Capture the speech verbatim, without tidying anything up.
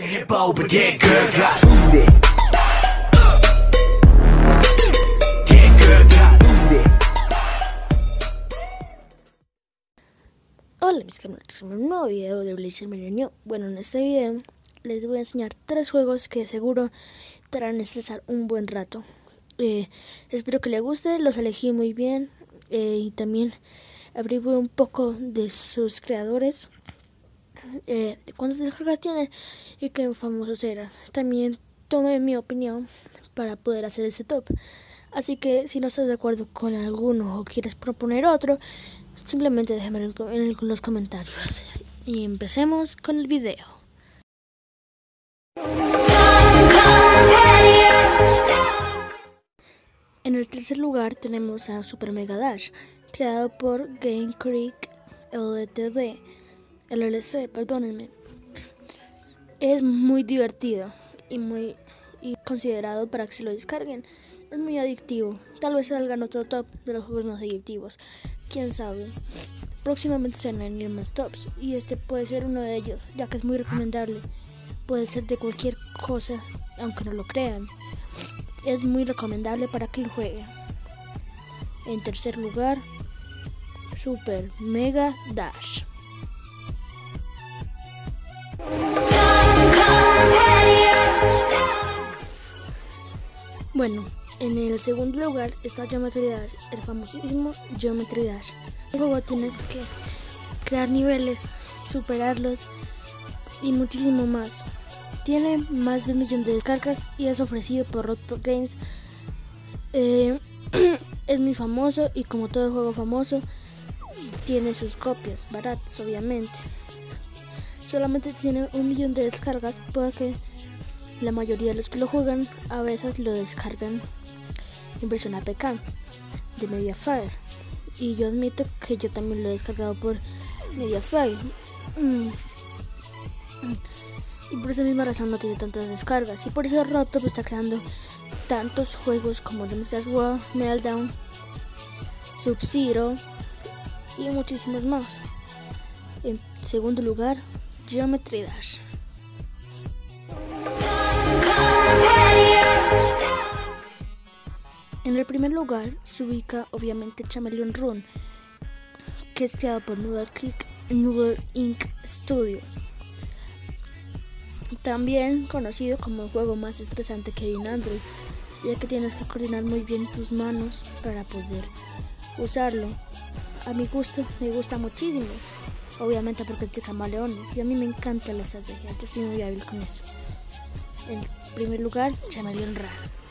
Hola mis camaradas, un nuevo video de Bleacher Millennium. Bueno, en este video les voy a enseñar tres juegos que seguro te harán estresar un buen rato. eh, Espero que les guste, los elegí muy bien eh, y también averigué un poco de sus creadores, eh, de cuántas descargas tienen y qué famosos eran. También tomé mi opinión para poder hacer este top, así que si no estás de acuerdo con alguno o quieres proponer otro, simplemente déjame en los comentarios. Y empecemos con el video. En el tercer lugar tenemos a Super Mega Dash, creado por Game Freak L T D, L L C, perdónenme. Es muy divertido y muy y considerado para que se lo descarguen. Es muy adictivo. Tal vez salga en otro top de los juegos más adictivos. Quién sabe. Próximamente se van a venir más tops y este puede ser uno de ellos, ya que es muy recomendable. Puede ser de cualquier cosa, aunque no lo crean. Es muy recomendable para que lo jueguen. En tercer lugar, Super Mega Dash. Bueno, en el segundo lugar está Geometry Dash, el famosísimo Geometry Dash. En este juego tienes que crear niveles, superarlos y muchísimo más. Tiene más de un millón de descargas y es ofrecido por Rockport Games. Eh, es muy famoso y como todo juego famoso, tiene sus copias baratas, obviamente. Solamente tiene un millón de descargas porque la mayoría de los que lo juegan a veces lo descargan en versión A P K de Mediafire. Y yo admito que yo también lo he descargado por Mediafire. Mm. Y por esa misma razón no tiene tantas descargas. Y por eso Robtop está creando tantos juegos como Geometry World, Meltdown, Sub-Zero y muchísimos más. En segundo lugar, Geometry Dash. En el primer lugar se ubica obviamente Chameleon Run, que es creado por Noodle Creek, Noodle Incorporated Studios. También conocido como el juego más estresante que hay en Android, ya que tienes que coordinar muy bien tus manos para poder usarlo. A mi gusto, me gusta muchísimo, obviamente porque es de camaleones y a mí me encanta la estrategia, yo soy muy hábil con eso. En primer lugar, Chameleon Run.